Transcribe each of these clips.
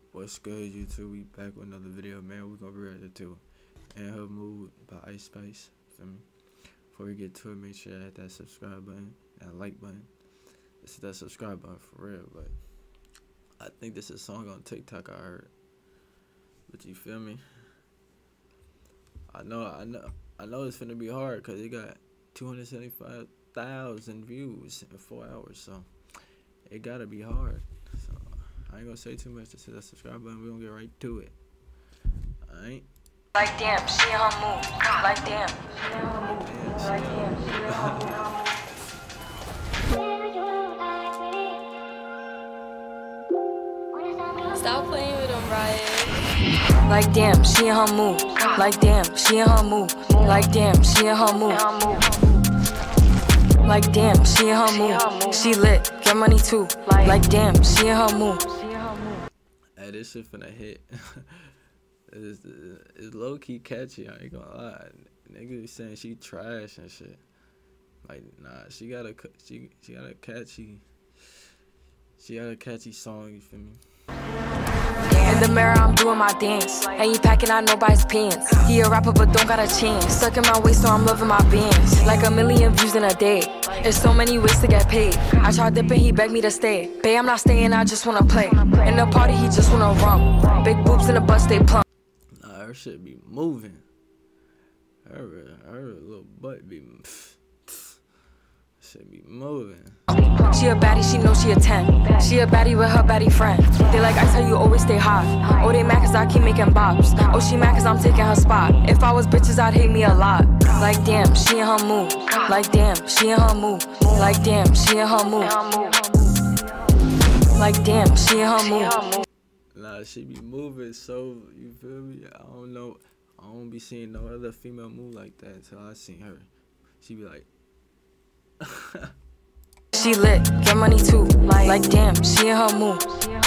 What's good, YouTube? We back with another video, man. We gonna react to "In Her Mood" by Ice Spice. Feel me? Before we get to it, make sure you hit that subscribe button, that like button. This is that subscribe button for real, but I think this is a song on TikTok I heard. But you feel me? I know it's finna be hard because it got 275,000 views in 4 hours, so it gotta be hard. So I ain't gonna say too much. Just hit that subscribe button. We gonna get right to it. Alright? Like damn, she in her mood. Like damn, she in her mood. Like damn, she in her mood. Stop playing with them, Riot. Like damn, she in her mood. Like damn, she in her mood. Like damn, she in her mood. Like damn, she in her mood. She lit, get money too. Like damn, she in her mood. Hey, this shit finna hit. It's low key catchy. I ain't gonna lie. Niggas be saying she trash and shit. Like nah, she got a catchy song. You feel me? In the mirror, I'm doing my dance. Ain't you packing out nobody's pants. He a rapper, but don't got a chance. Stuck in my waist, so I'm loving my bands. Like 1 million views in a day. There's so many ways to get paid. I tried dipping, he begged me to stay. Babe, I'm not staying, I just wanna play. In the party, he just wanna rum. Big boobs in the bus, they plump. Nah, her shit be moving. Her little butt be. Shit be moving. She a baddie, she know she a 10. She a baddie with her baddie friend. They like ice, how you always stay hot. Oh, they mad cause I keep making bops. Oh, she mad cause I'm taking her spot. If I was bitches, I'd hate me a lot. Like damn, she in her mood. Like damn, she in her mood. Like damn, she in her mood. Like damn, she in her mood. Nah, she be moving so, you feel me? I don't know. I don't be seeing no other female move like that until I seen her. She be like. She lit, get money too. Like damn, she in her mood.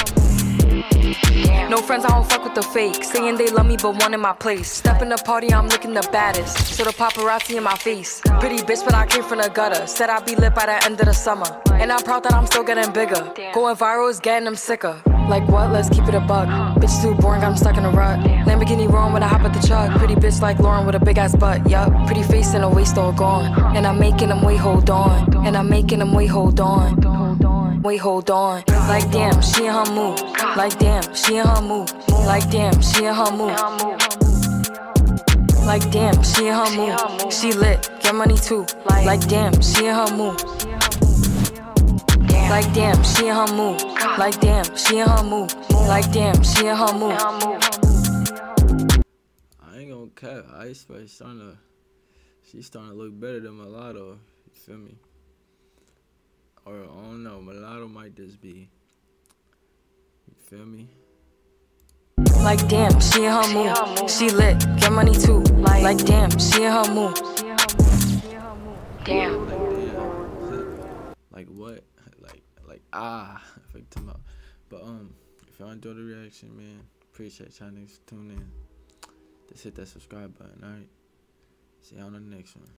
No friends, I don't fuck with the fake. Saying they love me, but one in my place. Step in the party, I'm looking the baddest. So the paparazzi in my face. Pretty bitch, but I came from the gutter. Said I'd be lit by the end of the summer. And I'm proud that I'm still getting bigger. Going viral is getting them sicker. Like what? Let's keep it a buck. Bitch too boring, I'm stuck in a rut. Lamborghini wrong when I hop at the truck. Pretty bitch like Lauren with a big ass butt. Yup, pretty face and a waist all gone. And I'm making them wait, hold on. And I'm making them wait, hold on. Wait, hold on. Like damn, she in her mood. Like damn, she in her mood. Like damn, she in her mood. Like damn, she in her mood. She lit, get money too. Like damn, she in her mood. Like damn, she in her mood. Like damn, she in her mood. Like damn, she in her mood. I ain't gonna cap. Ice Spice she's starting to look better than Mulatto. You feel me? Or I don't know, Mulatto might just be. You feel me? Like damn, she in her mood. She lit, get money too. Like damn, she in her mood. Damn. Like what? Like fuck them up. But if y'all enjoyed the reaction, man, appreciate y'all niggas tuning in. Just hit that subscribe button, alright? See y'all on the next one.